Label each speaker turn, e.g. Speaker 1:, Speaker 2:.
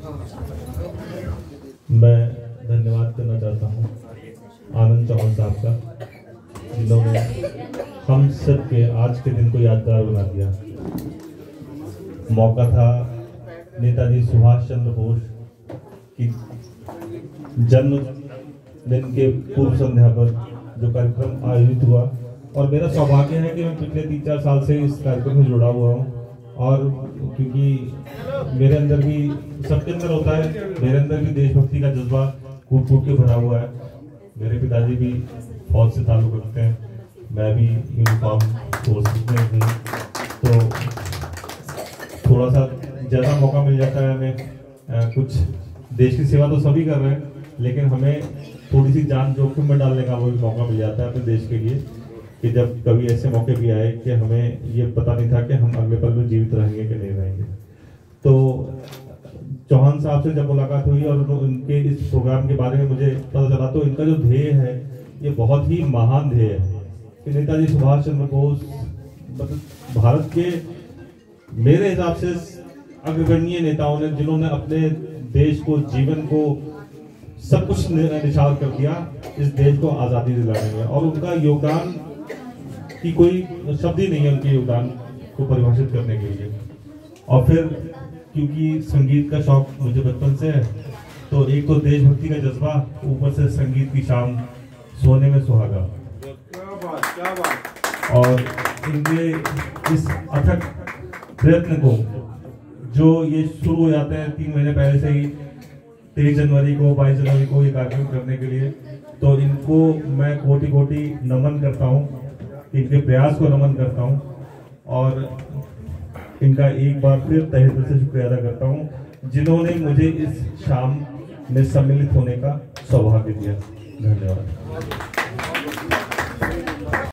Speaker 1: मैं धन्यवाद करना चाहता हूँ आनंद चौहान साहब का, जिन्होंने हम सब के आज के दिन को यादगार बना दिया। मौका था नेताजी सुभाष चंद्र बोस की जन्मदिन के पूर्व संध्या पर जो कार्यक्रम आयोजित हुआ, और मेरा सौभाग्य है कि मैं पिछले 3-4 साल से इस कार्यक्रम में जुड़ा हुआ हूँ। और क्योंकि मेरे अंदर भी, सबके अंदर होता है, मेरे अंदर भी देशभक्ति का जज्बा कूट कूट के भरा हुआ है। मेरे पिताजी भी फौज से ताल्लुक रखते हैं, मैं भी यूनिफॉर्म फोर्सेस में हूँ, तो थोड़ा सा ज़्यादा मौका मिल जाता है हमें। कुछ देश की सेवा तो सभी कर रहे हैं, लेकिन हमें थोड़ी सी जान जोखिम में डालने का वो भी मौका मिल जाता है अपने देश के लिए, कि जब कभी ऐसे मौके भी आए कि हमें ये पता नहीं था कि हम अगले पल में जीवित रहेंगे कि नहीं रहेंगे। तो चौहान साहब से जब मुलाकात हुई और उनके इस प्रोग्राम के बारे में मुझे पता चला, तो इनका जो ध्येय है ये बहुत ही महान ध्येय है कि नेताजी सुभाष चंद्र बोस मतलब भारत के मेरे हिसाब से अग्रगण्य नेताओं ने, जिन्होंने अपने देश को, जीवन को, सब कुछ निछावर कर दिया इस देश को आज़ादी दिलाने में। और उनका योगदान की कोई शब्द ही नहीं है उनके योगदान को परिभाषित करने के लिए। और फिर क्योंकि संगीत का शौक मुझे बचपन से है, तो एक तो देशभक्ति का जज्बा, ऊपर से संगीत की शाम, सोने में सुहागा। क्या बात। और इनके इस अथक प्रयत्न को, जो ये शुरू हो जाते हैं 3 महीने पहले से ही, 23 जनवरी को, 22 जनवरी को ये कार्यक्रम करने के लिए, तो इनको मैं कोटि कोटि नमन करता हूँ, इनके प्रयास को नमन करता हूँ, और इनका एक बार फिर तहे दिल से शुक्रिया अदा करता हूँ, जिन्होंने मुझे इस शाम में सम्मिलित होने का सौभाग्य दिया। धन्यवाद।